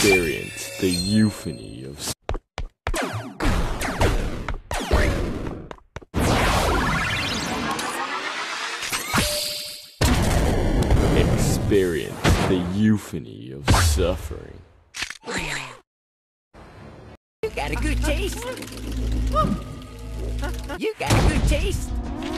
Experience the euphony of Experience the euphony of suffering. You got a good taste. You got a good taste.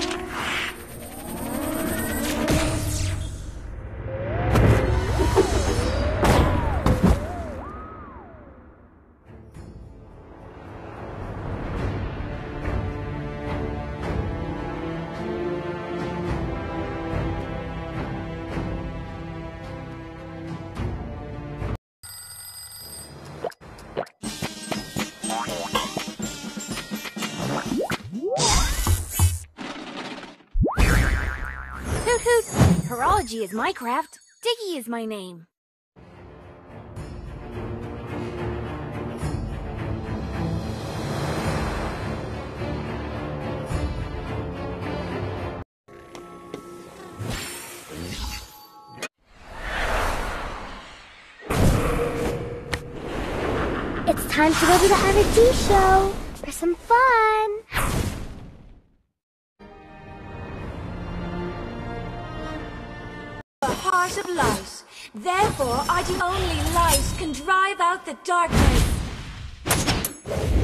Horology is my craft. Diggy is my name. It's time to go to the R&D show for some fun. The heart of light. Therefore, only light can drive out the darkness.